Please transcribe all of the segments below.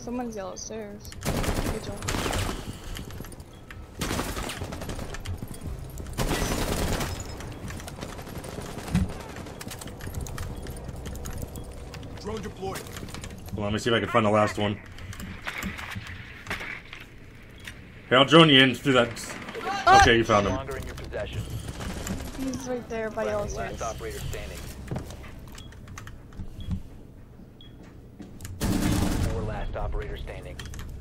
Someone's yellow stairs. Good job. Drone deployed. Well, let me see if I can find the last one. Here, I'll drone you in through that. Okay, you found him. Longer in your possession. He's right there by yellow Friendly, stairs. last operator standing. 4 last operator standing.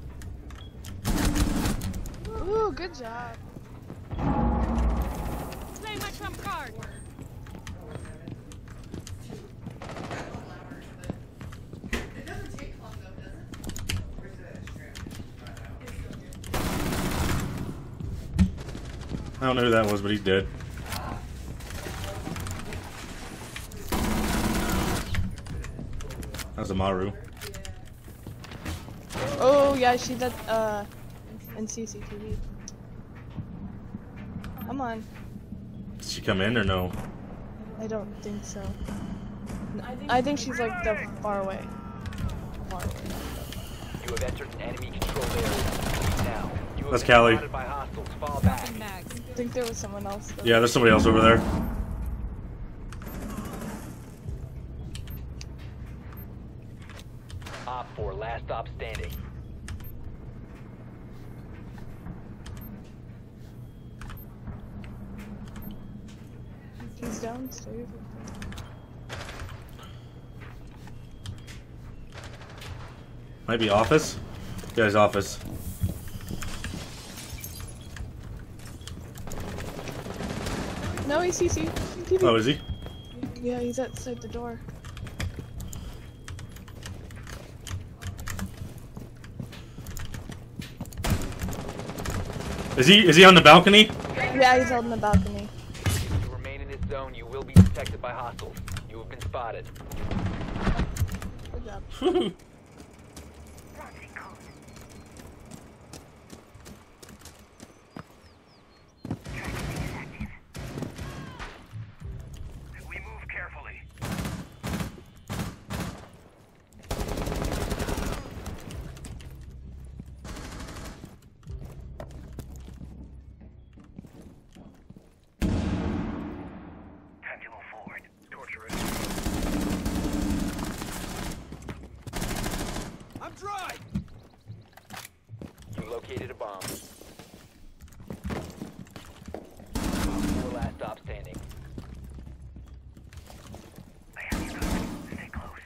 Ooh, good job. Play my trump card. I don't know who that was, but he's dead. That's a Maru. Oh yeah, she's at in CCTV. Come on. Did she come in or no? I don't think so. I think she's like the far away. Far away. You have entered an enemy controlled area. Now, you have That's been Callie. spotted by hostiles. Fall back. I think there was someone else. Though. Yeah, there's somebody else over there. Op 4, last stop standing. He's downstairs. Might be office. Yeah, his office. No, he's CCTV. Oh, is he? Yeah, he's outside the door. Is he on the balcony? Yeah, he's on the balcony. If you remain in this zone, you will be detected by hostiles. You have been spotted. Good job. We move carefully. Time to move forward. Torture it. I'm dry. You located a bomb. Op 4, last stop standing. I have you covered. Stay close.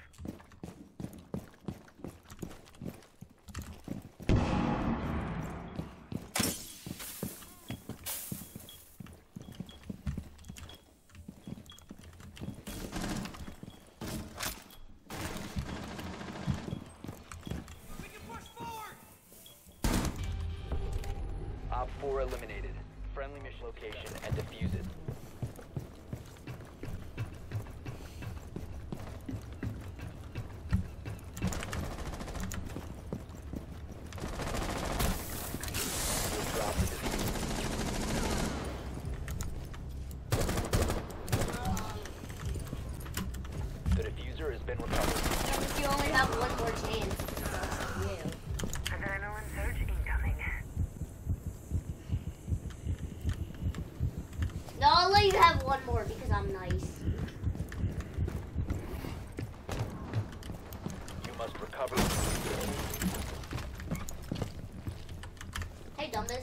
We can push forward. Op 4 eliminated. Friendly mission location and defuse it. You'll drop the defuse. The diffuser has been recovered. You only have one more chance. Adrenaline surge incoming. No, I'll let you have one more because I'm nice. You must recover. Hey, dumbass.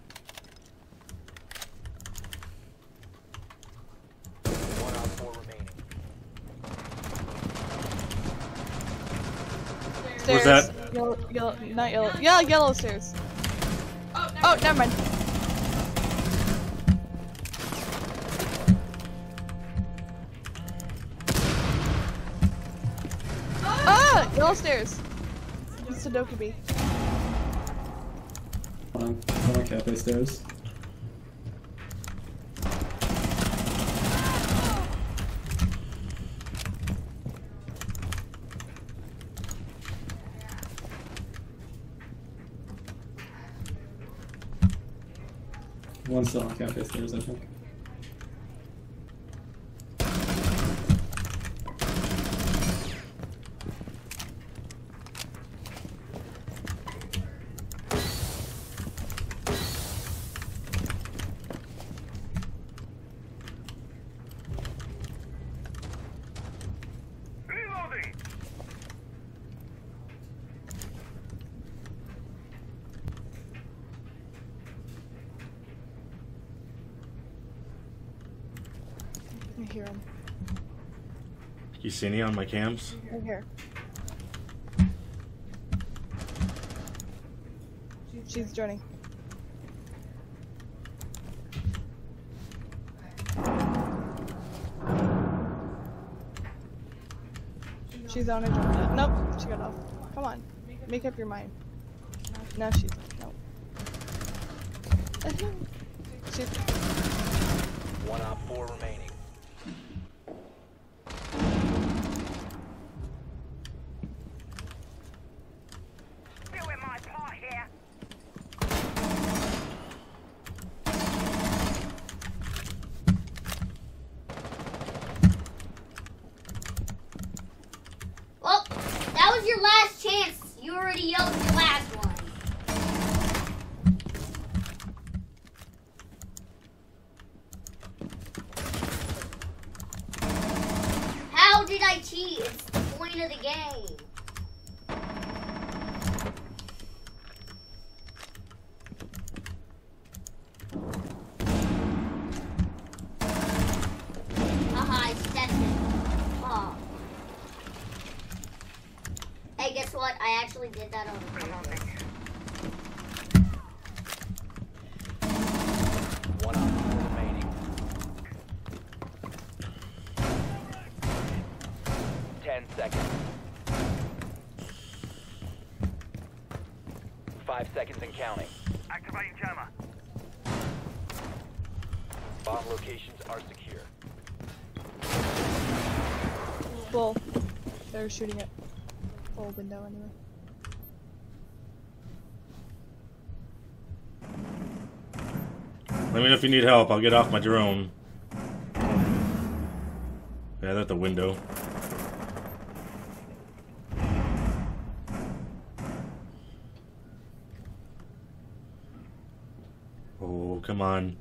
One Op 4 remaining. Stairs. that? Yellow, not yellow. Yeah, yellow stairs. Oh, never mind. Ah, yellow stairs. It's Sudoku B. On cafe stairs. One's still on cafe stairs, I think. hear him. You see any on my cams? Right here. She's joining. She's on her journey. Nope, she got off. Come on, make up your mind. Now she's nope. She's 1 op 4 remaining. Doing my part here. Well, that was your last chance. You already yelled your last one. How did I cheat? It's the point of the game. Haha, I stepped it. Oh. Hey, guess what? I actually did that on purpose. 1 op 4 remaining. 10 seconds. 5 seconds and counting. Activating jammer. Bomb locations are secure. full. They're shooting at full window anyway. Let me know if you need help. I'll get off my drone. Yeah, they're at the window. Oh, come on.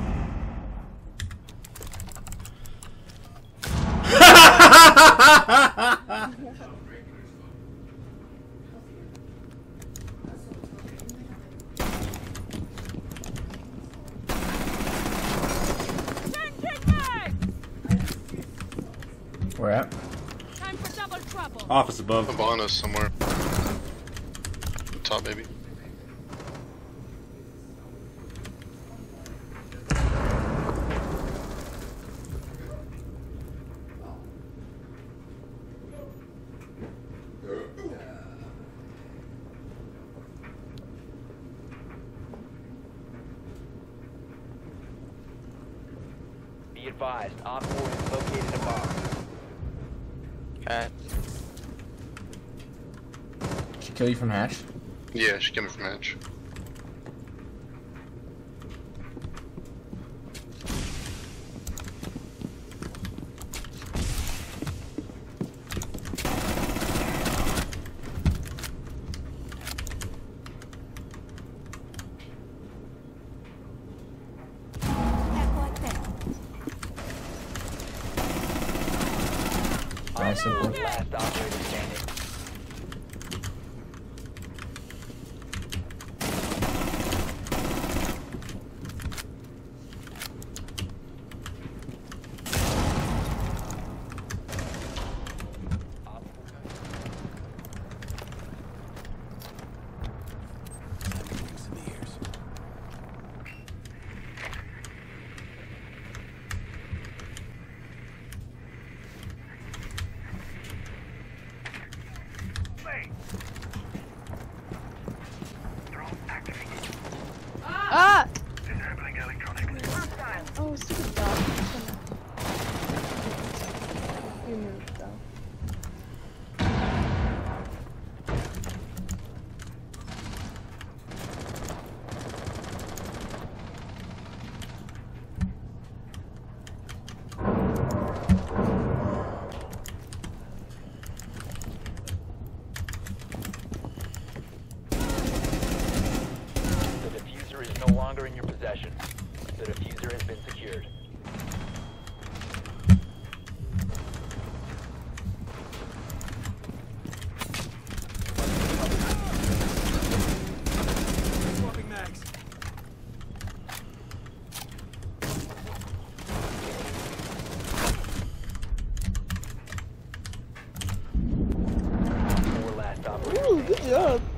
Where at? Time for double trouble. Office above. Up on us somewhere. Top, maybe. Be advised, Op 4 has located a bomb. Okay. She kill you from hatch? Yeah, she came from hatch. Nice simple. Last operator standing. Good job.